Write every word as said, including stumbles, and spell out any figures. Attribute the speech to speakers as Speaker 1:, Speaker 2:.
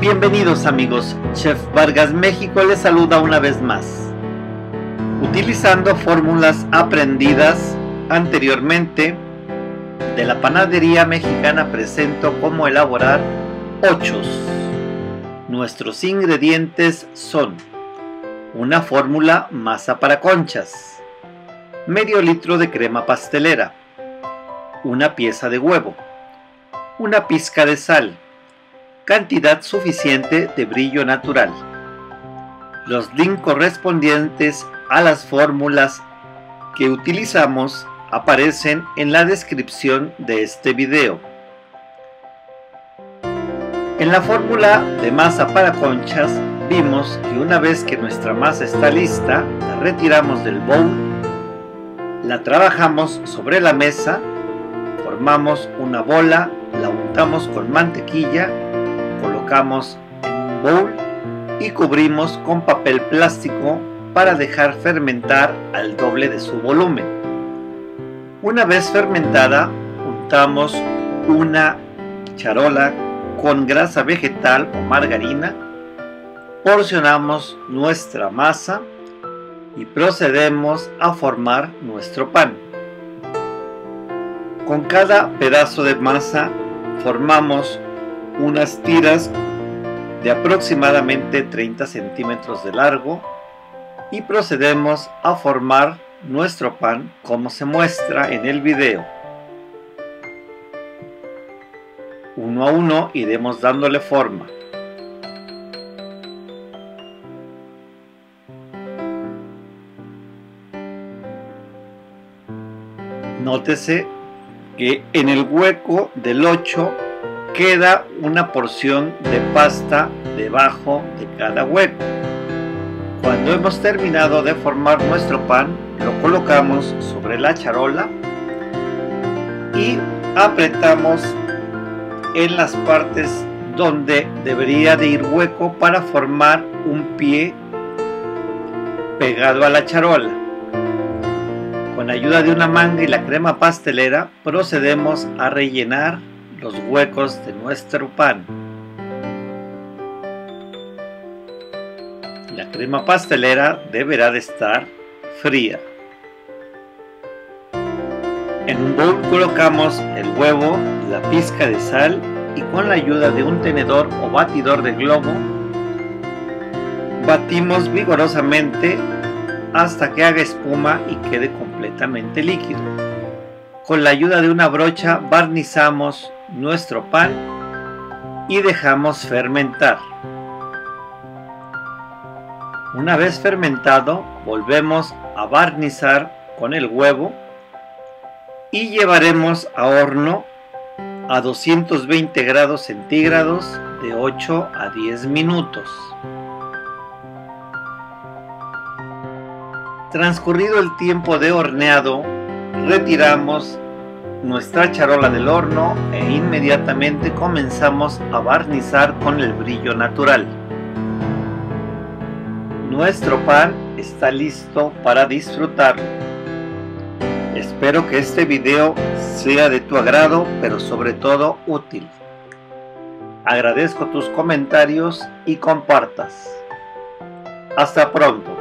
Speaker 1: Bienvenidos amigos, Chef Vargas México les saluda una vez más. Utilizando fórmulas aprendidas anteriormente de la panadería mexicana presento cómo elaborar ochos. Nuestros ingredientes son una fórmula masa para conchas, medio litro de crema pastelera, una pieza de huevo, una pizca de sal, cantidad suficiente de brillo natural. Los links correspondientes a las fórmulas que utilizamos aparecen en la descripción de este video. En la fórmula de masa para conchas vimos que una vez que nuestra masa está lista, la retiramos del bowl, la trabajamos sobre la mesa, formamos una bola, la untamos con mantequilla, colocamos en un bowl y cubrimos con papel plástico para dejar fermentar al doble de su volumen. Una vez fermentada, untamos una charola con grasa vegetal o margarina, porcionamos nuestra masa y procedemos a formar nuestro pan. Con cada pedazo de masa formamos unas tiras de aproximadamente treinta centímetros de largo y procedemos a formar nuestro pan como se muestra en el video. Uno a uno iremos dándole forma. Nótese que en el hueco del ocho queda una porción de pasta debajo de cada hueco. Cuando hemos terminado de formar nuestro pan, lo colocamos sobre la charola y apretamos en las partes donde debería de ir hueco para formar un pie pegado a la charola. Con ayuda de una manga y la crema pastelera procedemos a rellenar los huecos de nuestro pan. La crema pastelera deberá de estar fría. En un bowl colocamos el huevo, la pizca de sal y con la ayuda de un tenedor o batidor de globo batimos vigorosamente hasta que haga espuma y quede completamente líquido. Con la ayuda de una brocha barnizamos nuestro pan y dejamos fermentar. Una vez fermentado, volvemos a barnizar con el huevo y llevaremos a horno a doscientos veinte grados centígrados de ocho a diez minutos. Transcurrido el tiempo de horneado, retiramos nuestra charola del horno e inmediatamente comenzamos a barnizar con el brillo natural. Nuestro pan está listo para disfrutarlo. Espero que este video sea de tu agrado, pero sobre todo útil. Agradezco tus comentarios y compartas. Hasta pronto.